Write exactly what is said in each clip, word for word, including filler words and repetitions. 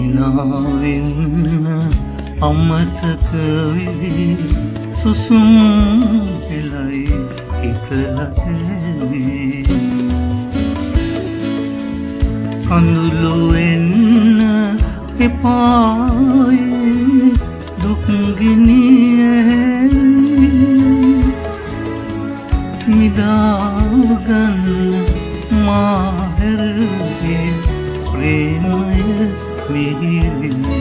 හිනාවෙන්න අමතක වී සුසුම් වෙලයි එකලතේ කඳුළු වෙන්න එපායේ දුක් ගිනියේ නිදාගන්න මාහැරගේ ප්‍රේමය මිහිරිනේ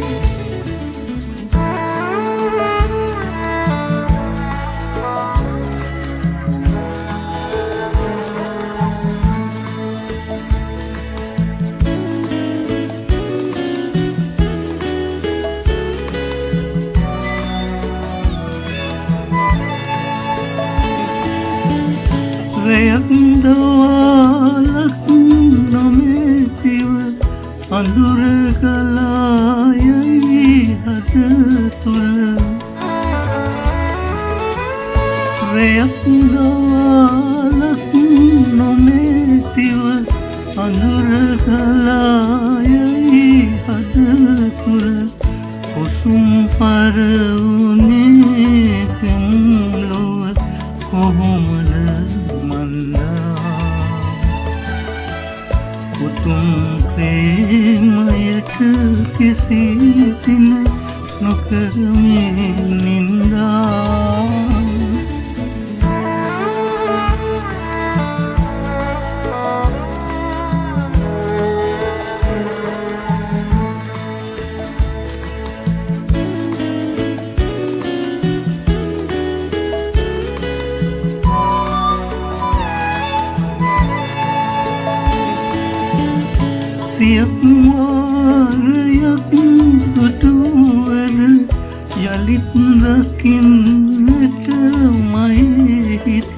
රයන්දවාලක් නොමැතිව අඳුර ගලායයි හද තුළ රයන්දවාලක් නොමැතිව අඳුර ගලායයි හද තුළ කුසුම් පරවුනේ ලොව කොහොමද උතුම් ප්‍රේමයට කිසි දින නොකරමි නින්දා සියක් වාරයක් දුටුවද යලිත් දකින්නට මගේ හිත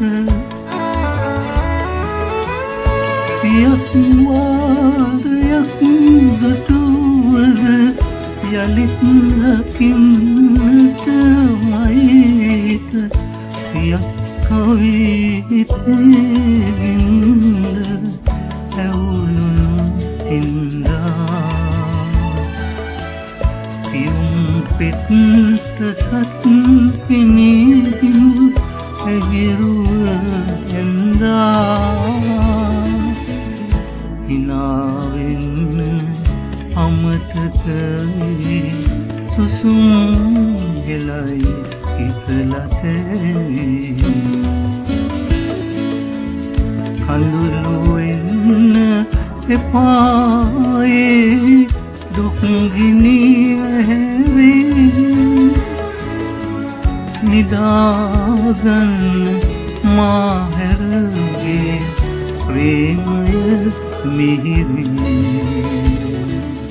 සියක් වාරයක් දුටුවද යලිත් දකින්නට මගේ හිත සියක් කවි හිතේ ගින්දර ඇවුලුණු පියුම් පෙත්ත සත් පිනීදිමු ඇගිරුව ඇන්දා හිනාවෙන්න අමතක වී සුසුම් ගෙලයි හිතලතේ කඳුළු වෙන්න එපායේ දුක් ගිනියේ නිදාගන්න මාහැරගේ ප්‍රේමය මිහිරිනේ